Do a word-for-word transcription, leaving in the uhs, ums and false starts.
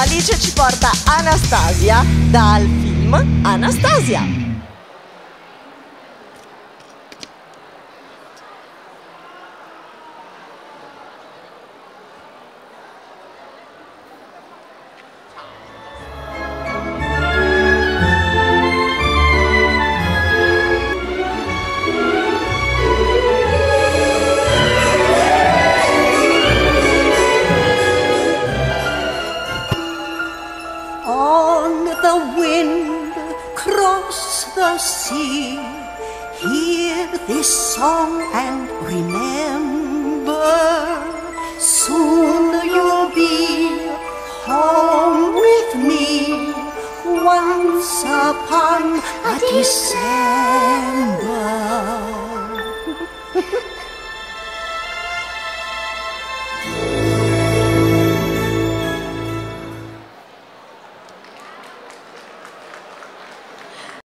Alice ci porta Anastasia dal film Anastasia. On the wind, cross the sea, hear this song and remember, soon you'll be home with me, once upon a December.